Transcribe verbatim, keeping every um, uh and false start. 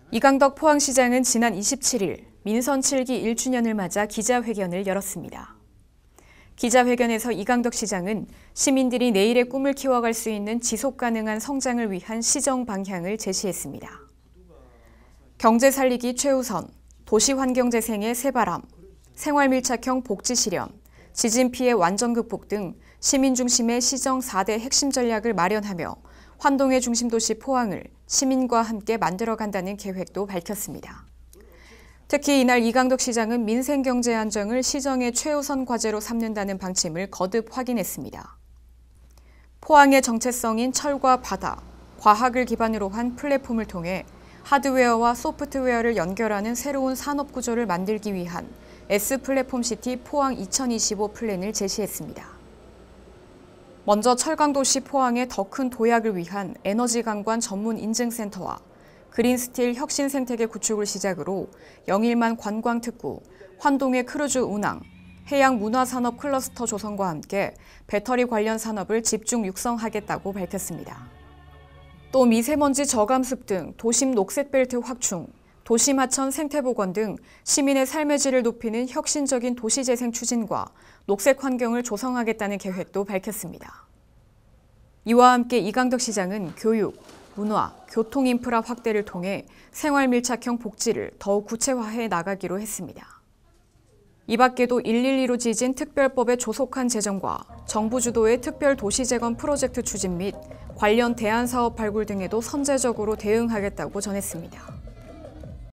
이강덕 포항시장은 지난 이십칠 일 민선 칠 기 일 주년을 맞아 기자회견을 열었습니다. 기자회견에서 이강덕 시장은 시민들이 내일의 꿈을 키워갈 수 있는 지속가능한 성장을 위한 시정 방향을 제시했습니다. 경제 살리기 최우선, 도시환경재생의 새바람, 생활밀착형 복지 실현, 지진 피해 완전 극복 등 시민 중심의 시정 사 대 핵심 전략을 마련하며 환동의 중심도시 포항을 시민과 함께 만들어간다는 계획도 밝혔습니다. 특히 이날 이강덕 시장은 민생경제 안정을 시정의 최우선 과제로 삼는다는 방침을 거듭 확인했습니다. 포항의 정체성인 철과 바다, 과학을 기반으로 한 플랫폼을 통해 하드웨어와 소프트웨어를 연결하는 새로운 산업 구조를 만들기 위한 S플랫폼시티 포항 이천이십오 플랜을 제시했습니다. 먼저 철강도시 포항의 더 큰 도약을 위한 에너지관관 전문 인증센터와 그린스틸 혁신 생태계 구축을 시작으로 영일만 관광특구, 환동의 크루즈 운항, 해양 문화산업 클러스터 조성과 함께 배터리 관련 산업을 집중 육성하겠다고 밝혔습니다. 또 미세먼지 저감습 등 도심 녹색벨트 확충, 도심 하천 생태복원 등 시민의 삶의 질을 높이는 혁신적인 도시재생 추진과 녹색 환경을 조성하겠다는 계획도 밝혔습니다. 이와 함께 이강덕 시장은 교육, 문화, 교통 인프라 확대를 통해 생활 밀착형 복지를 더욱 구체화해 나가기로 했습니다. 이 밖에도 일일이로 지진 특별법의 조속한 제정과 정부 주도의 특별 도시 재건 프로젝트 추진 및 관련 대안 사업 발굴 등에도 선제적으로 대응하겠다고 전했습니다.